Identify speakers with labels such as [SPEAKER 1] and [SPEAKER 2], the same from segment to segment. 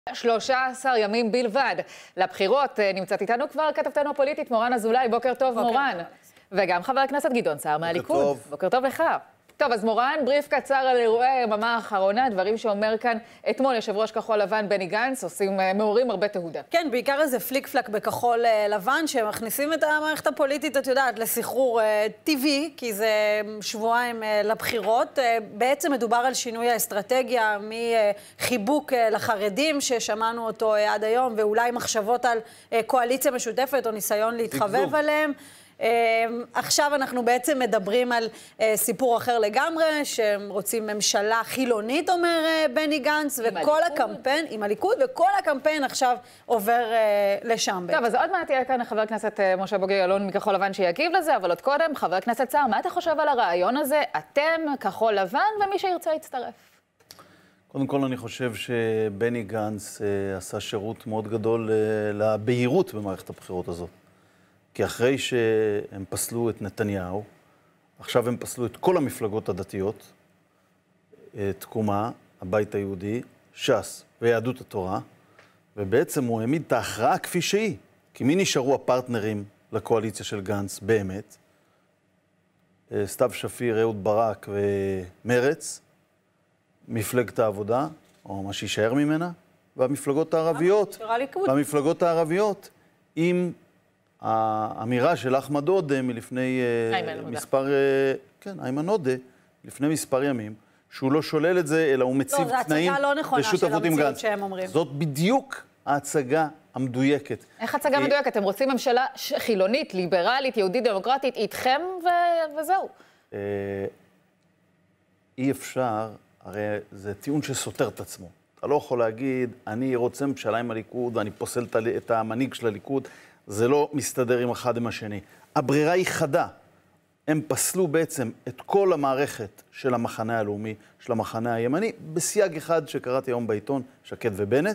[SPEAKER 1] 13 ימים בלבד לבחירות. נמצאת איתנו כבר כתבתנו הפוליטית מורן אזולאי. בוקר טוב מורן. וגם חבר הכנסת גדעון סער מהליכוד. בוקר טוב לך. טוב, אז מורן, בריף קצר על אירועי היממה האחרונה, דברים שאומר כאן אתמול יושב ראש כחול לבן בני גנץ, מעוררים הרבה תהודה.
[SPEAKER 2] כן, בעיקר איזה פליק פלק בכחול לבן, שמכניסים את המערכת הפוליטית, את יודעת, לסחרור טבעי, כי זה שבועיים לבחירות. בעצם מדובר על שינוי האסטרטגיה, מחיבוק לחרדים, ששמענו אותו עד היום, ואולי מחשבות על קואליציה משותפת, או ניסיון להתחבב עליהם. עכשיו אנחנו בעצם מדברים על סיפור אחר לגמרי, שהם רוצים ממשלה חילונית, אומר בני גנץ, וכל הקמפיין, עם הליכוד, וכל הקמפיין עכשיו עובר לשם.
[SPEAKER 1] טוב, אז עוד מעט יהיה כאן חבר הכנסת משה בוגי יעלון מכחול לבן שיגיב לזה, אבל עוד קודם, חבר הכנסת סער, מה אתה חושב על הרעיון הזה? אתם, כחול לבן, ומי שירצה יצטרף.
[SPEAKER 3] קודם כל אני חושב שבני גנץ עשה שירות מאוד גדול לבהירות במערכת הבחירות הזאת. כי אחרי שהם פסלו את נתניהו, עכשיו הם פסלו את כל המפלגות הדתיות, תקומה, הבית היהודי, ש"ס ויהדות התורה, ובעצם הוא העמיד את ההכרעה כפי שהיא. כי מי נשארו הפרטנרים לקואליציה של גנץ באמת? סתיו שפיר, אהוד ברק ומרץ, מפלגת העבודה, או מה שישאר ממנה, והמפלגות הערביות. והמפלגות הערביות, עם האמירה של אחמד עודה מלפני איימן עודה, לפני מספר ימים, שהוא לא שולל את זה, אלא הוא מציב תנאים לשותפות עם גנץ. זאת בדיוק ההצגה המדויקת.
[SPEAKER 1] איך הצגה מדויקת? אתם רוצים ממשלה חילונית, ליברלית, יהודית, דמוקרטית, איתכם וזהו.
[SPEAKER 3] אי אפשר, הרי זה טיעון שסותר את עצמו. אתה לא יכול להגיד, אני רוצה ממשלה עם הליכוד, ואני פוסל את המנהיג של הליכוד, זה לא מסתדר עם אחד עם השני. הברירה היא חדה. הם פסלו בעצם את כל המערכת של המחנה הלאומי, של המחנה הימני, בסייג אחד שקראתי היום בעיתון, שקד ובנט,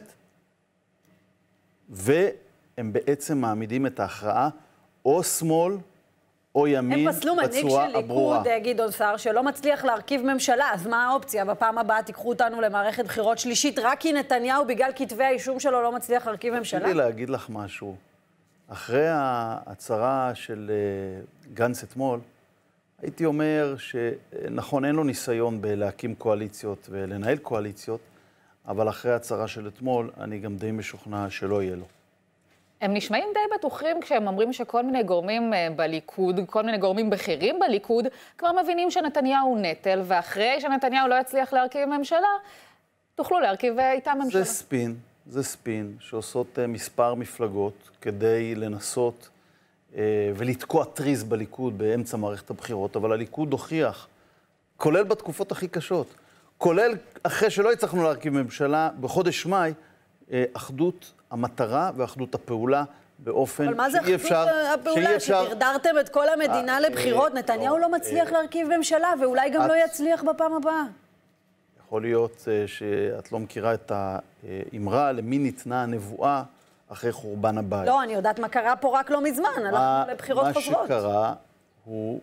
[SPEAKER 3] והם בעצם מעמידים את ההכרעה או שמאל או ימין בצורה הברורה. הם פסלו מנהיג של ליכוד,
[SPEAKER 2] גדעון סער, שלא מצליח להרכיב ממשלה, אז מה האופציה? בפעם הבאה תיקחו אותנו למערכת בחירות שלישית, רק כי נתניהו בגלל כתבי האישום שלו לא מצליח להרכיב ממשלה?
[SPEAKER 3] רציתי להגיד לך משהו. אחרי ההצהרה של גנץ אתמול, הייתי אומר שנכון, אין לו ניסיון בלהקים קואליציות ולנהל קואליציות, אבל אחרי ההצהרה של אתמול, אני גם די משוכנע שלא יהיה לו.
[SPEAKER 1] הם נשמעים די בטוחים כשהם אומרים שכל מיני גורמים בליכוד, כל מיני גורמים בכירים בליכוד, כבר מבינים שנתניהו הוא נטל, ואחרי שנתניהו לא יצליח להרכיב ממשלה, תוכלו להרכיב איתם ממשלה.
[SPEAKER 3] זה ספין שעושות מספר מפלגות כדי לנסות ולתקוע טריז בליכוד באמצע מערכת הבחירות, אבל הליכוד הוכיח, כולל בתקופות הכי קשות, כולל אחרי שלא הצלחנו להרכיב ממשלה, בחודש מאי, אחדות המטרה ואחדות הפעולה באופן שאי אפשר...
[SPEAKER 2] אבל מה זה אחדות הפעולה? שדרדרתם את כל המדינה לבחירות, נתניהו לא מצליח להרכיב ממשלה, ואולי גם לא יצליח בפעם הבאה.
[SPEAKER 3] יכול להיות שאת לא מכירה את האמרה למי ניתנה הנבואה אחרי חורבן הבית.
[SPEAKER 2] לא, אני יודעת מה קרה פה רק לא מזמן, הלכנו לבחירות חוזרות.
[SPEAKER 3] מה שקרה הוא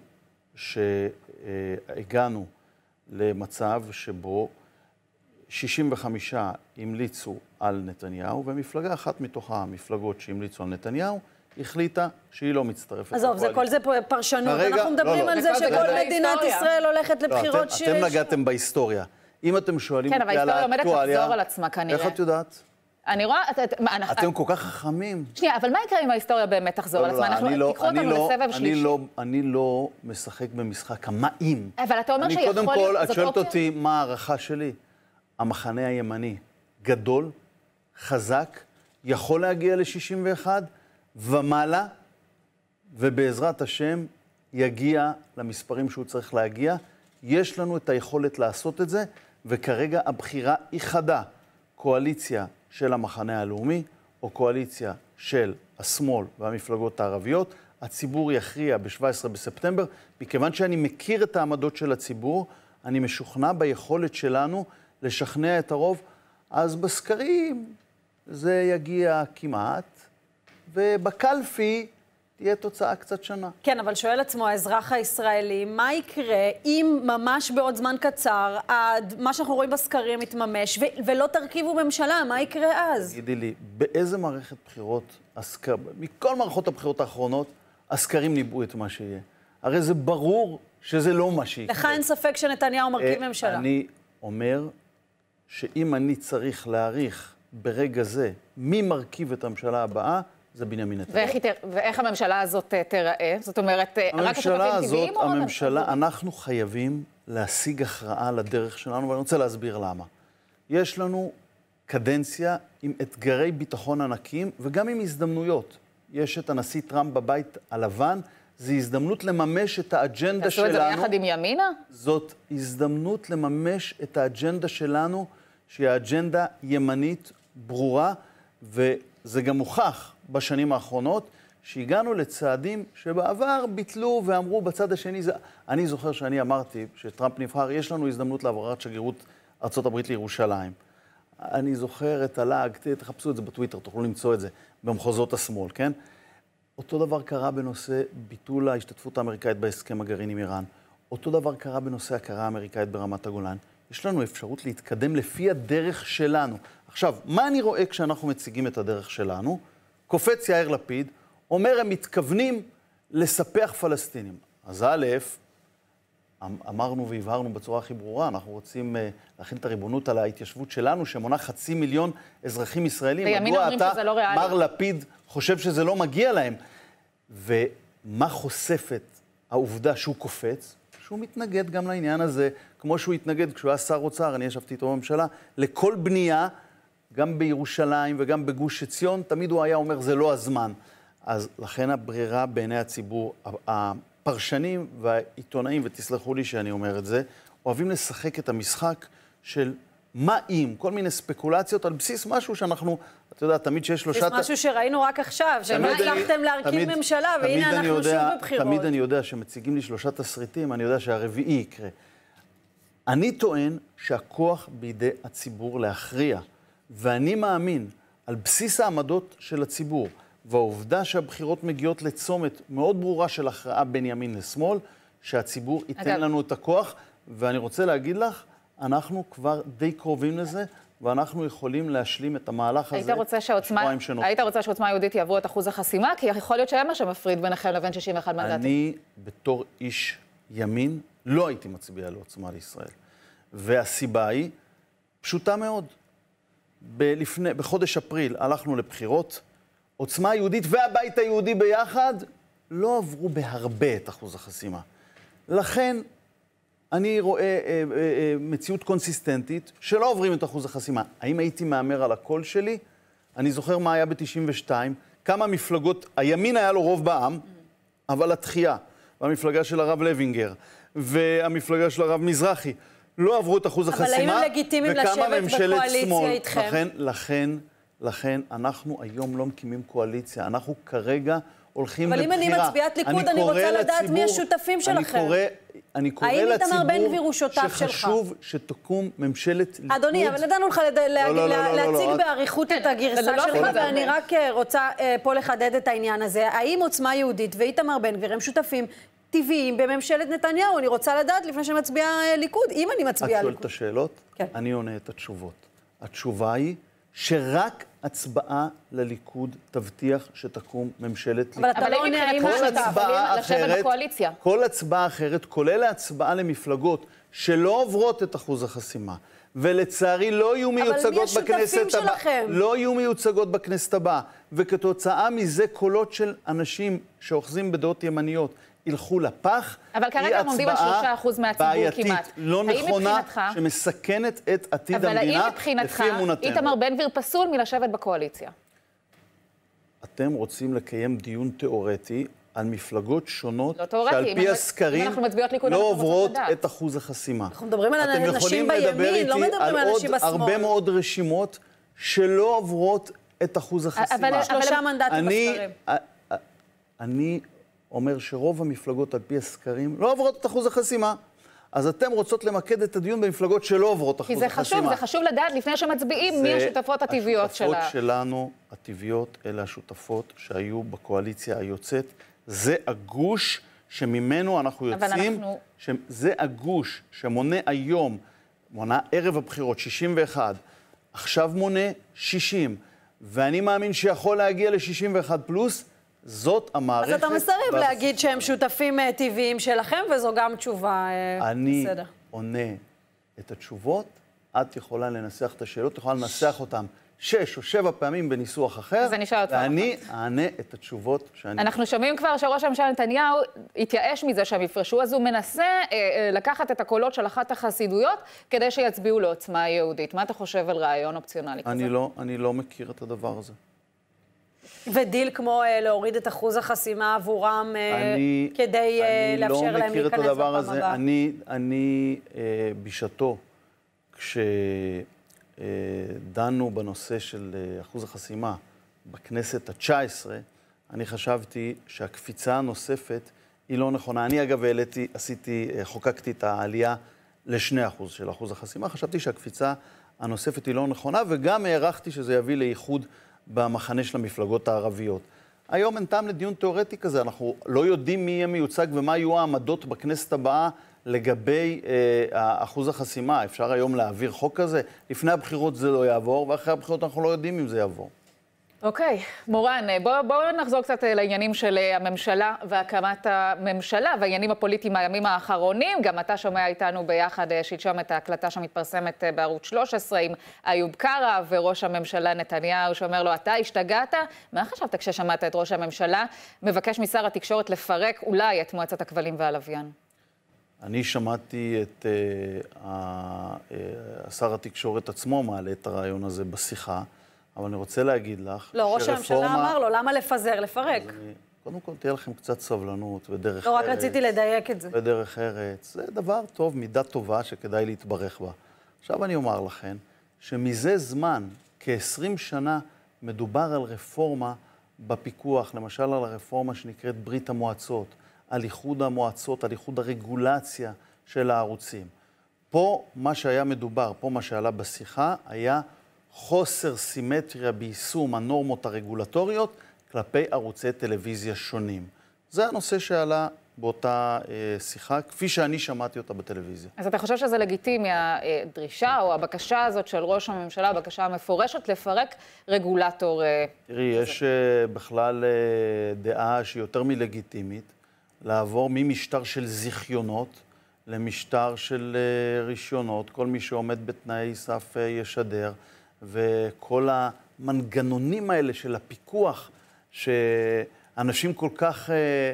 [SPEAKER 3] שהגענו למצב שבו 65 המליצו על נתניהו, ומפלגה אחת מתוך המפלגות שהמליצו על נתניהו, החליטה שהיא לא מצטרפת.
[SPEAKER 2] עזוב, כל זה פרשנות. אנחנו מדברים על זה שכל מדינת ישראל הולכת לבחירות שיש...
[SPEAKER 3] אתם נגעתם בהיסטוריה. אם אתם שואלים
[SPEAKER 1] כן, אבל ההיסטוריה עומדת לחזור על עצמה כנראה.
[SPEAKER 3] איך את יודעת?
[SPEAKER 1] אני רואה...
[SPEAKER 3] אתם כל כך חכמים.
[SPEAKER 1] שנייה, אבל מה יקרה אם ההיסטוריה באמת תחזור על עצמה? תיקחו אותנו לסבב שלישי.
[SPEAKER 3] אני לא משחק במשחק המאים.
[SPEAKER 1] אבל אתה אומר שיכול להיות...
[SPEAKER 3] קודם כל, את שואלת אותי מה הערכה שלי. המחנה הימני גדול, חזק, יכול להגיע ל-61 ומעלה, ובעזרת השם יגיע למספרים שהוא צריך להגיע. יש לנו את היכולת לעשות את זה, וכרגע הבחירה היא חדה. קואליציה של המחנה הלאומי, או קואליציה של השמאל והמפלגות הערביות. הציבור יכריע ב-17 בספטמבר, מכיוון שאני מכיר את העמדות של הציבור, אני משוכנע ביכולת שלנו לשכנע את הרוב, אז בסקרים זה יגיע כמעט, ובקלפי תהיה תוצאה קצת שונה.
[SPEAKER 2] כן, אבל שואל עצמו האזרח הישראלי, מה יקרה אם ממש בעוד זמן קצר, מה שאנחנו רואים בסקרים מתממש, ולא תרכיבו ממשלה, מה יקרה אז?
[SPEAKER 3] תגידי לי, באיזה מערכת בחירות, מכל מערכות הבחירות האחרונות, הסקרים ניבאו את מה שיהיה. הרי זה ברור שזה לא מה שיקרה.
[SPEAKER 2] לך אין ספק שנתניהו מרכיב ממשלה.
[SPEAKER 3] אני אומר שאם אני צריך להעריך ברגע זה מי מרכיב את הממשלה הבאה, זה בנימין נתניהו.
[SPEAKER 1] ואיך הממשלה הזאת תיראה? זאת אומרת, רק השותפים טבעיים או
[SPEAKER 3] הממשלה, אנחנו חייבים להשיג הכרעה לדרך שלנו, ואני רוצה להסביר למה. יש לנו קדנציה עם אתגרי ביטחון ענקים, וגם עם הזדמנויות. יש את הנשיא טראמפ בבית הלבן, זו הזדמנות לממש את האג'נדה שלנו.
[SPEAKER 1] תעשו את זה ביחד עם ימינה?
[SPEAKER 3] זאת הזדמנות לממש את האג'נדה שלנו, שהיא האג'נדה ימנית ברורה, וזה גם מוכח בשנים האחרונות, שהגענו לצעדים שבעבר ביטלו ואמרו בצד השני, אני זוכר שאני אמרתי שטראמפ נבחר, יש לנו הזדמנות לעברת שגרירות ארצות הברית לירושלים. אני זוכר את הלאג, תחפשו את זה בטוויטר, תוכלו למצוא את זה במחוזות השמאל, כן? אותו דבר קרה בנושא ביטול ההשתתפות האמריקאית בהסכם הגרעין עם איראן. אותו דבר קרה בנושא הכרה האמריקאית ברמת הגולן. יש לנו אפשרות להתקדם לפי הדרך שלנו. עכשיו, מה אני רואה כשאנחנו מציגים את הדרך שלנו? קופץ יאיר לפיד, אומר הם מתכוונים לספח פלסטינים. אז א', אמרנו והבהרנו בצורה הכי ברורה, אנחנו רוצים להכין את הריבונות על ההתיישבות שלנו, שמונה 500,000 אזרחים ישראלים.
[SPEAKER 1] וימין אומרים שזה לא ריאלי.
[SPEAKER 3] מר לפיד חושב שזה לא מגיע להם. ומה חושפת העובדה שהוא קופץ? שהוא מתנגד גם לעניין הזה, כמו שהוא התנגד כשהוא היה שר אוצר, אני ישבתי איתו בממשלה, לכל בנייה, גם בירושלים וגם בגוש עציון, תמיד הוא היה אומר, זה לא הזמן. אז לכן הברירה בעיני הציבור, הפרשנים והעיתונאים, ותסלחו לי שאני אומר את זה, אוהבים לשחק את המשחק של מה אם, כל מיני ספקולציות על בסיס משהו שאנחנו, אתה יודע, תמיד שיש שלושה...
[SPEAKER 2] זה משהו שראינו רק עכשיו, שמה הצלחתם להרכיב ממשלה, והנה אנחנו שוב בבחירות.
[SPEAKER 3] תמיד אני יודע שמציגים לי 3 תסריטים, אני יודע שהרביעי יקרה. אני טוען שהכוח בידי הציבור להכריע, ואני מאמין על בסיס העמדות של הציבור, והעובדה שהבחירות מגיעות לצומת מאוד ברורה של הכרעה בין ימין לשמאל, שהציבור ייתן לנו את הכוח, ואני רוצה להגיד לך, אנחנו כבר די קרובים לזה, ואנחנו יכולים להשלים את המהלך הזה בשבועיים שנותרו.
[SPEAKER 1] היית רוצה שעוצמה יהודית יעברו את אחוז החסימה? כי יכול להיות שהיה מה שמפריד ביניכם לבין 61 מנדטים.
[SPEAKER 3] אני, בתור איש ימין, לא הייתי מצביע לעוצמה לישראל. והסיבה היא פשוטה מאוד. בחודש אפריל הלכנו לבחירות, עוצמה יהודית והבית היהודי ביחד לא עברו בהרבה את אחוז החסימה. לכן אני רואה מציאות קונסיסטנטית שלא עוברים את אחוז החסימה. האם הייתי מאמר על הקול שלי? אני זוכר מה היה ב-92, כמה מפלגות, הימין היה לו רוב בעם, אבל התחייה, והמפלגה של הרב לוינגר, והמפלגה של הרב מזרחי, לא עברו את אחוז החסימה,
[SPEAKER 2] אבל האם הם לגיטימיים לשבת בקואליציה איתכם?
[SPEAKER 3] לכן אנחנו היום לא מקימים קואליציה, אנחנו כרגע הולכים לבחירה.
[SPEAKER 2] אבל אם אני מצביעת ליכוד, אני רוצה לדעת מי השותפים שלכם.
[SPEAKER 3] אני קורא לציבור שחשוב שתקום ממשלת ליכוד.
[SPEAKER 2] אדוני, אבל נתנו לך להציג בעריכות את הגרסה שלך, ואני רק רוצה פה לחדד את העניין הזה. האם עוצמה יהודית ואיתמר בן גביר הם שותפים טבעיים בממשלת נתניהו? אני רוצה לדעת לפני שמצביעה ליכוד, אם אני מצביעה ליכוד.
[SPEAKER 3] את שואלת את השאלות? אני עונה את התשובות. התשובה היא שרק הצבעה לליכוד תבטיח שתקום ממשלת ליכוד.
[SPEAKER 2] אבל אתה לא עונה האם
[SPEAKER 1] לשבת בקואליציה.
[SPEAKER 3] כל הצבעה אחרת, כולל ההצבעה למפלגות שלא עוברות את אחוז החסימה, ולצערי לא יהיו מיוצגות בכנסת הבאה. לא יהיו מיוצגות בכנסת הבאה. וכתוצאה מזה קולות של אנשים שאוחזים בדעות ימניות ילכו לפח.
[SPEAKER 1] אבל כרגע הם עומדים על 3% מהציבור כמעט.
[SPEAKER 3] לא נכונה, שמסכנת את עתיד המדינה, לפי אמונתנו.
[SPEAKER 1] אבל האם מבחינתך, איתמר בן גביר פסול מלשבת בקואליציה?
[SPEAKER 3] אתם רוצים לקיים דיון תיאורטי על מפלגות שונות, שעל פי הסקרים לא עוברות את אחוז החסימה.
[SPEAKER 2] אנחנו מדברים על אנשים בימין, לא מדברים על אנשים בשמאל.
[SPEAKER 3] אתם יכולים לדבר איתי על הרבה מאוד רשימות שלא עוברות את אחוז החסימה.
[SPEAKER 2] אבל 3 מנדטים בסקרים.
[SPEAKER 3] אני אומר שרוב המפלגות על פי הסקרים לא עוברות את אחוז החסימה. אז אתם רוצות למקד את הדיון במפלגות שלא עוברות אחוז החסימה.
[SPEAKER 1] כי זה חשוב לדעת לפני שמצביעים מי השותפות הטבעיות שלה.
[SPEAKER 3] השותפות שלנו, הטבעיות, אלה השותפות שהיו בקואליציה היוצאת, זה הגוש שממנו אנחנו יוצאים, זה הגוש שמונה היום, מונה ערב הבחירות 61, עכשיו מונה 60, ואני מאמין שיכול להגיע ל-61 פלוס, זאת המערכת...
[SPEAKER 2] אז אתה מסרב להגיד שהם שותפים טבעיים שלכם, וזו גם תשובה בסדר.
[SPEAKER 3] אני עונה את התשובות, את יכולה לנסח את השאלות, יכולה לנסח אותן 6 או 7 פעמים בניסוח אחר, ואני אענה את התשובות שאני...
[SPEAKER 1] אנחנו שומעים כבר שראש הממשלה נתניהו התייאש מזה שהם יפרשו, אז הוא מנסה לקחת את הקולות של אחת החסידויות כדי שיצביעו לעוצמה יהודית. מה אתה חושב על רעיון אופציונלי כזה?
[SPEAKER 3] אני לא מכיר את הדבר הזה.
[SPEAKER 2] ודיל כמו להוריד את אחוז החסימה עבורם כדי לאפשר להם להיכנס בפעם הבאה.
[SPEAKER 3] אני בשעתו, כשדנו בנושא של אחוז החסימה בכנסת ה-19, אני חשבתי שהקפיצה הנוספת היא לא נכונה. אני אגב חוקקתי את העלייה ל2% של אחוז החסימה, חשבתי שהקפיצה הנוספת היא לא נכונה, וגם הערכתי שזה יביא לייחוד במחנה של המפלגות הערביות. היום אין טעם לדיון תיאורטי כזה, אנחנו לא יודעים מי יהיה מיוצג ומה יהיו העמדות בכנסת הבאה לגבי אחוז החסימה. אפשר היום להעביר חוק כזה? לפני הבחירות זה לא יעבור, ואחרי הבחירות אנחנו לא יודעים אם זה יעבור.
[SPEAKER 1] אוקיי, מורן, בואו נחזור קצת לעניינים של הממשלה והקמת הממשלה, והעניינים הפוליטיים מהימים האחרונים. גם אתה שומע איתנו ביחד שלשום את ההקלטה שמתפרסמת בערוץ 13 עם איוב קרא וראש הממשלה נתניהו, שאומר לו, אתה השתגעת? מה חשבת כששמעת את ראש הממשלה מבקש משר התקשורת לפרק אולי את מועצת הכבלים והלוויין?
[SPEAKER 3] אני שמעתי את שר התקשורת עצמו מעלה את הרעיון הזה בשיחה, אבל אני רוצה להגיד לך...
[SPEAKER 2] לא, ראש הממשלה אמר לו, למה לפזר, לפרק?
[SPEAKER 3] קודם כל, תהיה לכם קצת סבלנות ודרך ארץ.
[SPEAKER 2] לא, רק רציתי לדייק את זה.
[SPEAKER 3] ודרך ארץ. זה דבר טוב, מידה טובה שכדאי להתברך בה. עכשיו אני אומר לכם, שמזה זמן, כ-20 שנה, מדובר על רפורמה בפיקוח, למשל על הרפורמה שנקראת ברית המועצות, על איחוד המועצות, על איחוד הרגולציה של הערוצים. פה מה שהיה מדובר, פה מה שעלה בשיחה, היה חוסר סימטריה ביישום הנורמות הרגולטוריות כלפי ערוצי טלוויזיה שונים. זה הנושא שעלה באותה שיחה, כפי שאני שמעתי אותה בטלוויזיה.
[SPEAKER 1] אז אתה חושב שזה לגיטימי, הדרישה או הבקשה הזאת של ראש הממשלה, הבקשה המפורשת לפרק רגולטור?
[SPEAKER 3] תראי, יש בכלל דעה שהיא יותר מלגיטימית, לעבור ממשטר של זיכיונות למשטר של רישיונות. כל מי שעומד בתנאי סף ישדר, וכל המנגנונים האלה של הפיקוח, שאנשים כל כך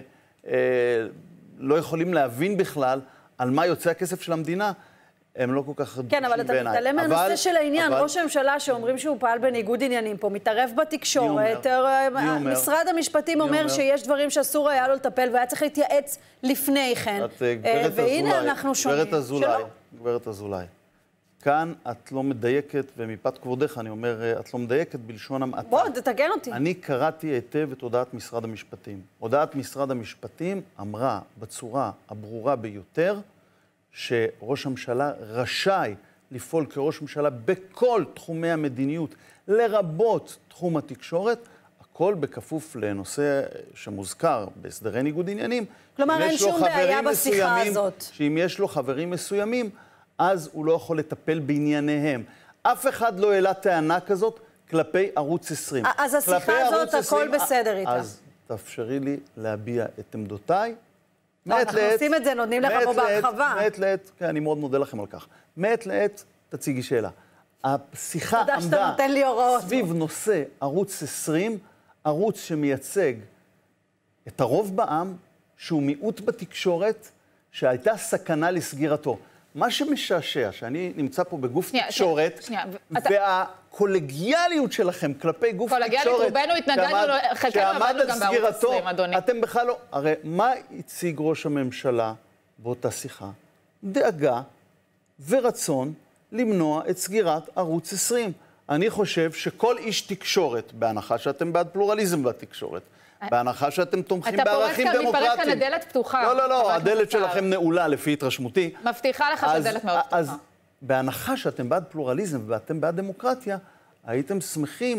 [SPEAKER 3] לא יכולים להבין בכלל על מה יוצא הכסף של המדינה, הם לא כל כך רדושים
[SPEAKER 2] בעיניי. כן, אבל אתה מתעלם מהנושא של העניין. ראש הממשלה שאומרים שהוא פעל בניגוד עניינים פה, מתערב בתקשורת. משרד המשפטים אומר שיש דברים שאסור היה לו לטפל, והיה צריך להתייעץ לפני כן. והנה אנחנו שומעים.
[SPEAKER 3] גברת אזולאי. כאן את לא מדייקת, ומפאת כבודך אני אומר, את לא מדייקת בלשון המעטה.
[SPEAKER 2] בוא, תתקן אותי.
[SPEAKER 3] אני קראתי היטב את הודעת משרד המשפטים. הודעת משרד המשפטים אמרה בצורה הברורה ביותר, שראש הממשלה רשאי לפעול כראש ממשלה בכל תחומי המדיניות, לרבות תחום התקשורת, הכל בכפוף לנושא שמוזכר בהסדרי ניגוד עניינים.
[SPEAKER 2] כלומר, אין שום בעיה בשיחה הזאת.
[SPEAKER 3] שאם יש לו חברים מסוימים, אז הוא לא יכול לטפל בענייניהם. אף אחד לא העלה טענה כזאת כלפי ערוץ 20.
[SPEAKER 2] אז השיחה הזאת, הכל בסדר איתה.
[SPEAKER 3] אז תאפשרי לי להביע את עמדותיי.
[SPEAKER 2] אנחנו עושים את זה, נותנים לך פה בהרחבה.
[SPEAKER 3] מעת לעת, כן, אני מאוד מודה לכם על כך. מעת לעת, תציגי שאלה. השיחה עמדה סביב נושא ערוץ 20, ערוץ שמייצג את הרוב בעם, שהוא מיעוט בתקשורת, שהייתה סכנה לסגירתו. מה שמשעשע, שאני נמצא פה בגוף תקשורת, והקולגיאליות שלכם כלפי גוף תקשורת,
[SPEAKER 1] רובנו התנגדנו, חלקנו עבדנו גם בערוץ 20, אדוני.
[SPEAKER 3] אתם בכלל לא... הרי מה הציג ראש הממשלה באותה שיחה? דאגה ורצון למנוע את סגירת ערוץ 20. אני חושב שכל איש תקשורת, בהנחה שאתם בעד פלורליזם בתקשורת, בהנחה שאתם תומכים בערכים דמוקרטיים.
[SPEAKER 1] אתה פורץ כאן הדלת פתוחה.
[SPEAKER 3] לא, הדלת שלכם נעולה לפי התרשמותי.
[SPEAKER 1] מבטיחה לך שהדלת מאוד פתוחה.
[SPEAKER 3] אז בהנחה שאתם בעד פלורליזם ואתם בעד דמוקרטיה, הייתם שמחים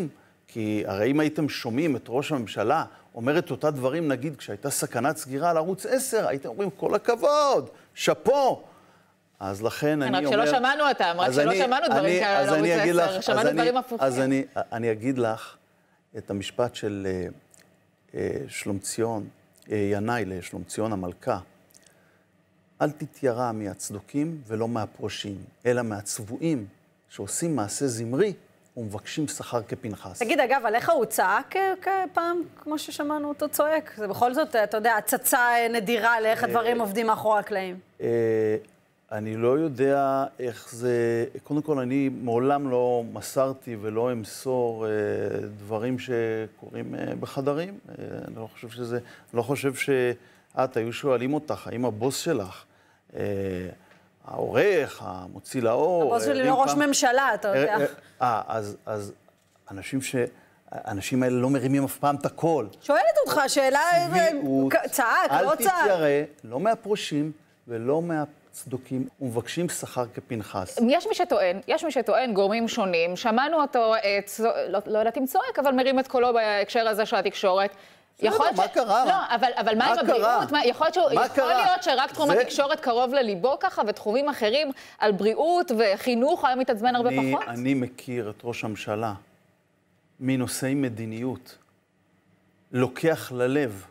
[SPEAKER 3] כי הרי אם הייתם שומעים את ראש הממשלה אומר את אותה דברים, נגיד, כשהייתה סכנת סגירה על ערוץ 10, הייתם אומרים, כל הכבוד, שפו. אז לכן אני אומר...
[SPEAKER 1] רק שלא שמענו אותם, רק שלא שמענו דברים כאלה על ערוץ 10, שמענו דברים הפוכים.
[SPEAKER 3] אז אני אגיד לך את המשפט של שלומציון, ינאי לשלומציון המלכה, אל תתיירא מהצדוקים ולא מהפרושים, אלא מהצבועים שעושים מעשה זמרי ומבקשים שכר כפנחס.
[SPEAKER 2] תגיד, אגב, עליך הוא צעק פעם, כמו ששמענו אותו צועק? זה בכל זאת, אתה יודע, הצצה נדירה לאיך הדברים עובדים מאחורי הקלעים.
[SPEAKER 3] אני לא יודע איך זה... קודם כל, אני מעולם לא מסרתי ולא אמסור דברים שקורים בחדרים. אני לא חושב שזה... לא חושב שאת, היו שואלים אותך, האם הבוס שלך, העורך, המוציא לאור...
[SPEAKER 2] הבוס שלי לא ראש ממשלה, אתה יודע.
[SPEAKER 3] אז אנשים האלה לא מרימים אף פעם את הכל.
[SPEAKER 2] שואלת אותך, שאלה... צעק, לא צעק.
[SPEAKER 3] אל תתיירא, לא מהפרושים ולא צדוקים ומבקשים שכר כפנחס.
[SPEAKER 1] יש מי שטוען, גורמים שונים, שמענו אותו, לא יודעת אם צועק, אבל מרים את קולו בהקשר הזה של התקשורת.
[SPEAKER 3] מה קרה?
[SPEAKER 1] לא, אבל מה עם הבריאות? יכול להיות שרק תחום התקשורת קרוב לליבו ככה, ותחומים אחרים על בריאות וחינוך היה מתעצבן הרבה פחות?
[SPEAKER 3] אני מכיר את ראש הממשלה מנושאי מדיניות, לוקח ללב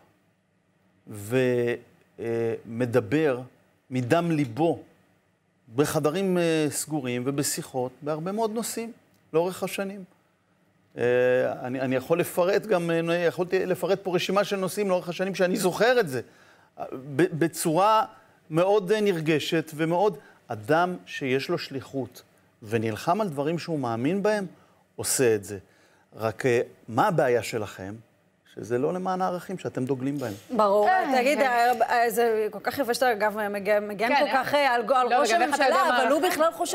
[SPEAKER 3] ומדבר מדם ליבו, בחדרים סגורים ובשיחות, בהרבה מאוד נושאים, לאורך השנים. אני יכול לפרט גם, יכולתי לפרט פה רשימה של נושאים לאורך השנים, שאני זוכר את זה, בצורה מאוד נרגשת ומאוד, אדם שיש לו שליחות, ונלחם על דברים שהוא מאמין בהם, עושה את זה. רק מה הבעיה שלכם? שזה לא למען הערכים שאתם דוגלים בהם.
[SPEAKER 2] ברור. תגיד, זה כל כך יפה שאתה, אגב, מגן כל כך על ראש הממשלה, אבל הוא בכלל חושב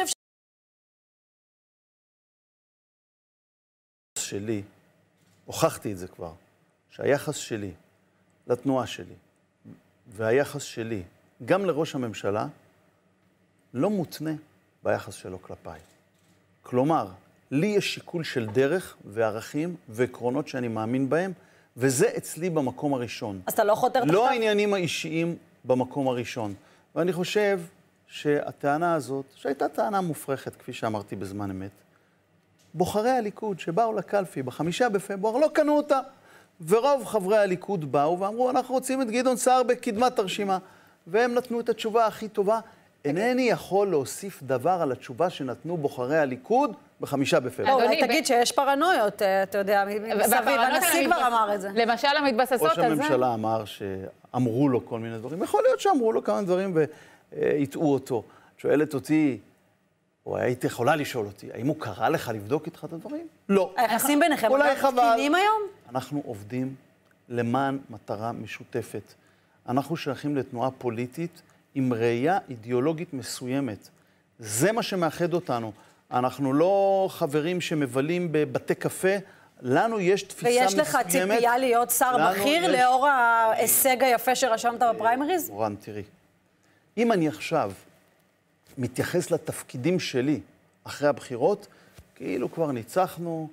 [SPEAKER 3] שלי, הוכחתי את זה כבר, שהיחס שלי לתנועה שלי, והיחס שלי גם לראש הממשלה, לא מותנה ביחס שלו כלפיי. כלומר, לי יש שיקול של דרך וערכים ועקרונות שאני מאמין בהם, וזה אצלי במקום הראשון.
[SPEAKER 2] אז אתה לא חותר תחתיו?
[SPEAKER 3] לא העניינים האישיים במקום הראשון. ואני חושב שהטענה הזאת, שהייתה טענה מופרכת, כפי שאמרתי בזמן אמת, בוחרי הליכוד שבאו לקלפי ב5 בפברואר לא קנו אותה. ורוב חברי הליכוד באו ואמרו, אנחנו רוצים את גדעון סער בקדמת הרשימה. והם נתנו את התשובה הכי טובה. אינני יכול להוסיף דבר על התשובה שנתנו בוחרי הליכוד ב5 בפברואר.
[SPEAKER 2] אולי תגיד שיש פרנויות, אתה יודע, מסביב, הנשיא כבר אמר את זה.
[SPEAKER 1] למשל המתבססות על זה.
[SPEAKER 3] ראש הממשלה אמר שאמרו לו כל מיני דברים. יכול להיות שאמרו לו כמה דברים והטעו אותו. שואלת אותי, או הייתי יכולה לשאול אותי, האם הוא קרא לך לבדוק איתך את הדברים? לא.
[SPEAKER 2] היחסים ביניכם,
[SPEAKER 3] אולי חבל.
[SPEAKER 2] תקינים היום?
[SPEAKER 3] אנחנו עובדים למען מטרה משותפת. אנחנו שייכים לתנועה פוליטית עם ראייה אידיאולוגית מסוימת. זה מה שמאחד אותנו. אנחנו לא חברים שמבלים בבתי קפה, לנו יש תפיסה מסוימת.
[SPEAKER 2] ויש לך ציפייה להיות שר בכיר לאור ההישג היפה שרשמת בפריימריז?
[SPEAKER 3] אורן, תראי. אם אני עכשיו מתייחס לתפקידים שלי אחרי הבחירות, כאילו כבר ניצחנו,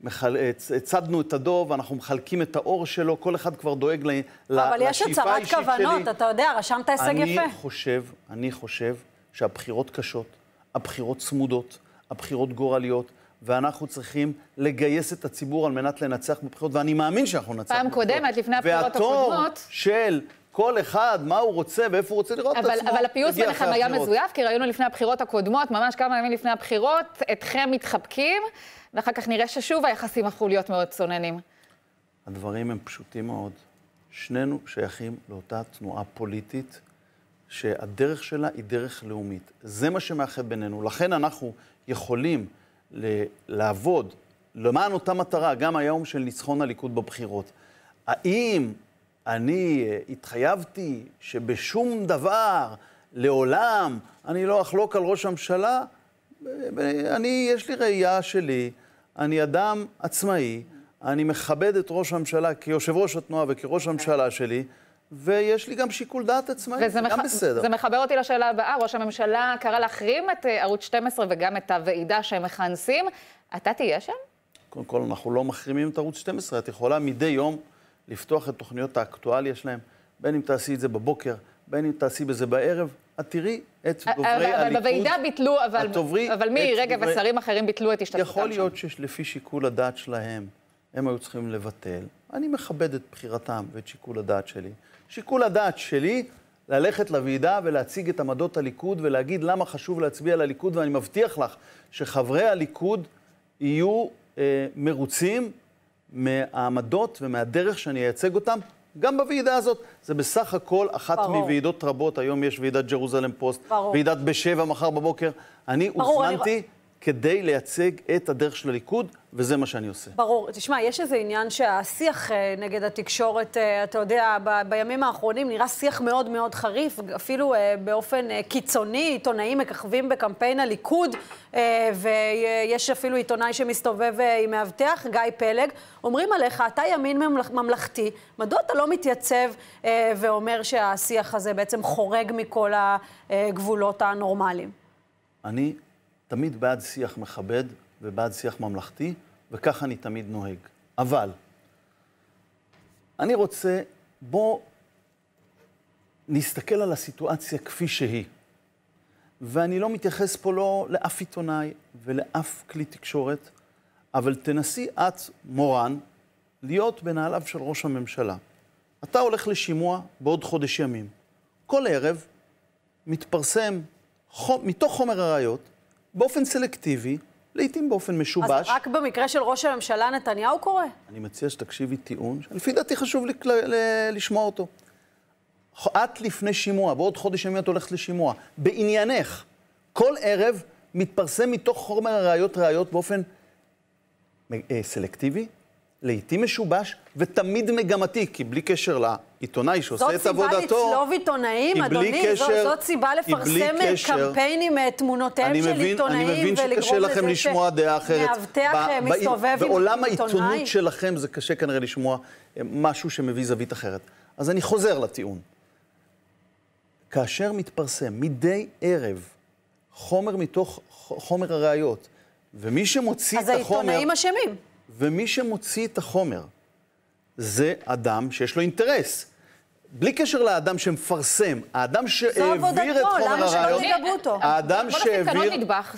[SPEAKER 3] הצדנו את הדוב, אנחנו מחלקים את האור שלו, כל אחד כבר דואג
[SPEAKER 2] אבל יש הצהרת כוונות, אתה יודע, רשמת הישג יפה.
[SPEAKER 3] אני חושב שהבחירות קשות, הבחירות צמודות, הבחירות גורליות, ואנחנו צריכים לגייס את הציבור על מנת לנצח בבחירות, ואני מאמין שאנחנו נצח בבחירות.
[SPEAKER 1] פעם קודמת, לפני הבחירות הקודמות.
[SPEAKER 3] והתור של כל אחד, מה הוא רוצה ואיפה הוא רוצה לראות את עצמו.
[SPEAKER 1] אבל הפיוס ביניכם היה מזויף, כי ראינו לפני הבחירות הקודמות, ממש כמה ימים לפני הבחירות, אתכם מתחבקים, ואחר כך נראה ששוב היחסים הפכו להיות מאוד צוננים.
[SPEAKER 3] הדברים הם פשוטים מאוד. שנינו שייכים לאותה תנועה פוליטית, שהדרך שלה היא דרך לאומית. זה מה שמאחד בינינו. לכן אנחנו יכולים לעבוד למען אותה מטרה, גם היום של ניצחון הליכוד בבחירות. האם אני התחייבתי שבשום דבר, לעולם, אני לא אחלוק על ראש הממשלה? יש לי ראייה שלי, אני אדם עצמאי, אני מכבד את ראש הממשלה כיושב ראש התנועה וכראש הממשלה שלי, ויש לי גם שיקול דעת עצמאי, זה גם בסדר.
[SPEAKER 1] זה מחבר אותי לשאלה הבאה, ראש הממשלה קרא להחרים את ערוץ 12 וגם את הוועידה שהם מכנסים, אתה תהיה שם?
[SPEAKER 3] קודם כל, אנחנו לא מחרימים את ערוץ 12. את יכולה מדי יום לפתוח את תוכניות האקטואליה שלהם, בין אם תעשי את זה בבוקר, בין אם תעשי בזה בערב, את תראי את דוברי הליכוד.
[SPEAKER 1] אבל בוועידה ביטלו, אבל מירי רגב ושרים אחרים ביטלו את השתתפותם שם.
[SPEAKER 3] יכול להיות שלפי שיקול הדעת שלהם, הם היו צריכים לבטל. אני מכבד את בחירתם ואת שיקול הדעת שלי. שיקול הדעת שלי, ללכת לוועידה ולהציג את עמדות הליכוד ולהגיד למה חשוב להצביע לליכוד, ואני מבטיח לך שחברי הליכוד יהיו מרוצים מהעמדות ומהדרך שאני אייצג אותם, גם בוועידה הזאת. זה בסך הכל אחת מוועידות רבות. היום יש ועידת ג'רוזלם פוסט, ועידת ב7 מחר בבוקר. אני הוזמנתי כדי לייצג את הדרך של הליכוד, וזה מה שאני עושה.
[SPEAKER 2] ברור. תשמע, יש איזה עניין שהשיח נגד התקשורת, אתה יודע, בימים האחרונים נראה שיח מאוד מאוד חריף, אפילו באופן קיצוני, עיתונאים מככבים בקמפיין הליכוד, ויש אפילו עיתונאי שמסתובב עם מאבטח, גיא פלג, אומרים עליך, אתה ימין ממלכתי, מדוע אתה לא מתייצב ואומר שהשיח הזה בעצם חורג מכל הגבולות הנורמליים?
[SPEAKER 3] אני תמיד בעד שיח מכבד ובעד שיח ממלכתי, וכך אני תמיד נוהג. אבל אני רוצה, בוא נסתכל על הסיטואציה כפי שהיא. ואני לא מתייחס פה לא לאף עיתונאי ולאף כלי תקשורת, אבל תנסי את, מורן, להיות בנעליו של ראש הממשלה. אתה הולך לשימוע בעוד חודש ימים. כל ערב מתפרסם מתוך חומר הראיות, באופן סלקטיבי, לעתים באופן משובש.
[SPEAKER 2] אז רק במקרה של ראש הממשלה נתניהו קורה?
[SPEAKER 3] אני מציע שתקשיבי טיעון, שלפי דעתי חשוב לשמוע אותו. את לפני שימוע, בעוד חודש ימים את הולכת לשימוע, בעניינך, כל ערב מתפרסם מתוך חומר הראיות באופן סלקטיבי, לעתים משובש, ותמיד מגמתי, כי בלי קשר לעיתונאי שעושה את עבודתו...
[SPEAKER 2] זאת סיבה לצלוב עיתונאים, אדוני? זאת סיבה לפרסם קמפיינים, תמונותיהם של עיתונאים,
[SPEAKER 3] אני מבין שקשה לכם לשמוע דעה אחרת.
[SPEAKER 2] מאבטח מסתובב עם עיתונאי.
[SPEAKER 3] בעולם העיתונות שלכם זה קשה כנראה לשמוע משהו שמביא זווית אחרת. אז אני חוזר לטיעון. כאשר מתפרסם מדי ערב חומר מתוך חומר הראיות, ומי שמוציא את החומר...
[SPEAKER 2] אז העיתונאים אשמים.
[SPEAKER 3] ומי שמוציא את החומר זה אדם שיש לו אינטרס. בלי קשר לאדם שמפרסם, האדם שהעביר את חומר הראיות, האדם שהעביר,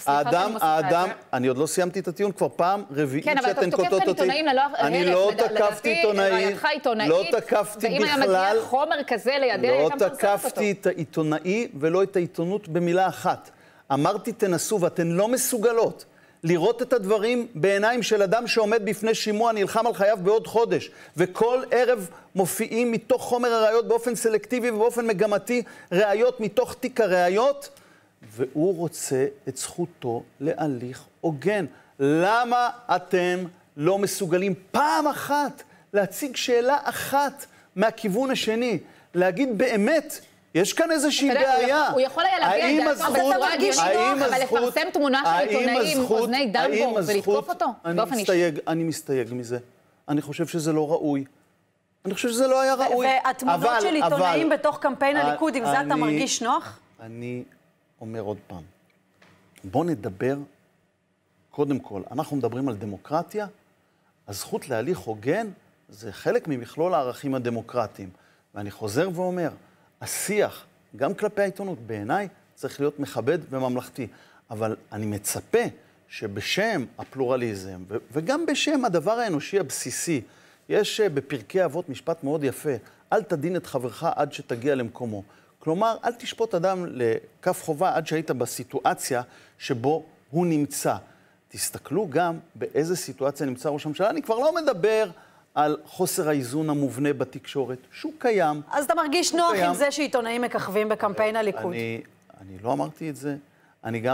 [SPEAKER 3] אני עוד לא סיימתי את הטיעון, כבר פעם רביעית שאתן קוטעות אותי. אני לא תקפתי עיתונאי, לא תקפתי בכלל, לא תקפתי את העיתונאי ולא את העיתונות במילה אחת. אמרתי תנסו ואתן לא מסוגלות לראות את הדברים בעיניים של אדם שעומד בפני שימוע, נלחם על חייו בעוד חודש, וכל ערב מופיעים מתוך חומר הראיות באופן סלקטיבי ובאופן מגמתי ראיות מתוך תיק הראיות, והוא רוצה את זכותו להליך הוגן. למה אתם לא מסוגלים פעם אחת להציג שאלה אחת מהכיוון השני, להגיד באמת, יש כאן איזושהי בעיה.
[SPEAKER 1] הוא יכול היה להביע את דעתו בצורה הגיונית, אבל לפרסם תמונה של עיתונאים עם אוזני דמבו ולתקוף אותו באופן אישי.
[SPEAKER 3] אני מסתייג מזה. אני חושב שזה לא ראוי. אני חושב שזה לא היה ראוי.
[SPEAKER 2] והתמונות של עיתונאים בתוך קמפיין הליכוד, עם זה אתה מרגיש נוח?
[SPEAKER 3] אני אומר עוד פעם. בוא נדבר, קודם כל, אנחנו מדברים על דמוקרטיה, הזכות להליך הוגן זה חלק ממכלול הערכים הדמוקרטיים. ואני חוזר ואומר, השיח, גם כלפי העיתונות, בעיניי צריך להיות מכבד וממלכתי. אבל אני מצפה שבשם הפלורליזם, וגם בשם הדבר האנושי הבסיסי, יש בפרקי אבות משפט מאוד יפה, אל תדין את חברך עד שתגיע למקומו. כלומר, אל תשפוט אדם לכף חובה עד שהיית בסיטואציה שבו הוא נמצא. תסתכלו גם באיזה סיטואציה נמצא ראש הממשלה. אני כבר לא מדבר על חוסר האיזון המובנה בתקשורת, שהוא קיים.
[SPEAKER 2] אז אתה מרגיש נוח עם זה שעיתונאים מככבים בקמפיין הליכוד?
[SPEAKER 3] אני לא אמרתי את זה. אני גם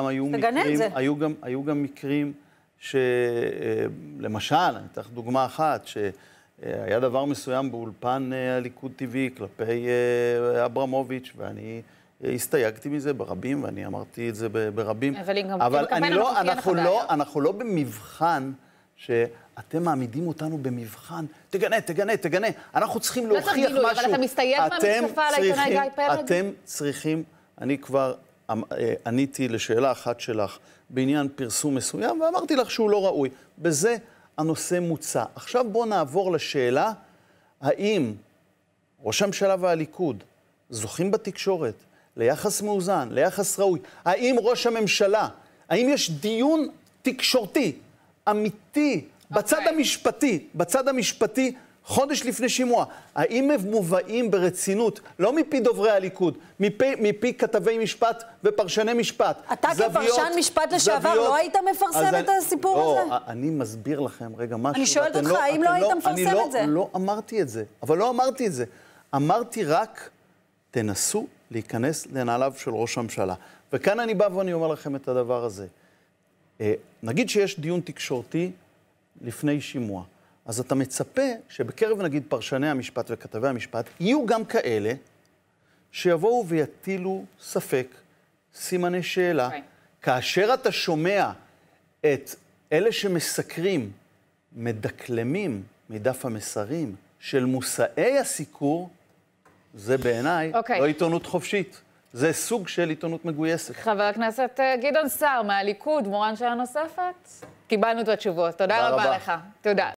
[SPEAKER 3] היו גם מקרים שלמשל, אני אתן דוגמה אחת, שהיה דבר מסוים באולפן הליכוד טבעי כלפי אברמוביץ', ואני הסתייגתי מזה ברבים, ואני אמרתי את זה ברבים. אבל אנחנו לא במבחן שאתם מעמידים אותנו במבחן, תגנה. אנחנו צריכים להוכיח משהו.
[SPEAKER 1] אבל אתה מסתייג מהמתקפה על העיתונאי גיא פלג?
[SPEAKER 3] אתם צריכים, אני כבר עניתי לשאלה אחת שלך בעניין פרסום מסוים, ואמרתי לך שהוא לא ראוי. בזה הנושא מוצע. עכשיו בואו נעבור לשאלה, האם ראש הממשלה והליכוד זוכים בתקשורת ליחס מאוזן, ליחס ראוי? האם ראש הממשלה, האם יש דיון תקשורתי, אמיתי, בצד המשפטי, חודש לפני שימוע? האם הם מובאים ברצינות, לא מפי דוברי הליכוד, מפי כתבי משפט ופרשני משפט?
[SPEAKER 2] אתה כפרשן משפט לשעבר לא היית מפרסם את הסיפור הזה?
[SPEAKER 3] לא, אני מסביר לכם רגע משהו.
[SPEAKER 2] אני שואלת אותך, האם לא היית מפרסם את זה?
[SPEAKER 3] אני לא אמרתי את זה, אבל לא אמרתי את זה. אמרתי רק, תנסו להיכנס לנעליו של ראש הממשלה. וכאן אני בא ואני אומר לכם את הדבר הזה. נגיד שיש דיון תקשורתי לפני שימוע. אז אתה מצפה שבקרב, נגיד, פרשני המשפט וכתבי המשפט, יהיו גם כאלה שיבואו ויטילו ספק, סימני שאלה. כאשר אתה שומע את אלה שמסקרים, מדקלמים מדף המסרים של מושאי הסיקור, זה בעיניי לא עיתונות חופשית. זה סוג של עיתונות מגויסת.
[SPEAKER 1] חבר הכנסת גדעון סער מהליכוד, מורן, שאלה נוספת? קיבלנו את התשובות. תודה רבה לך. תודה.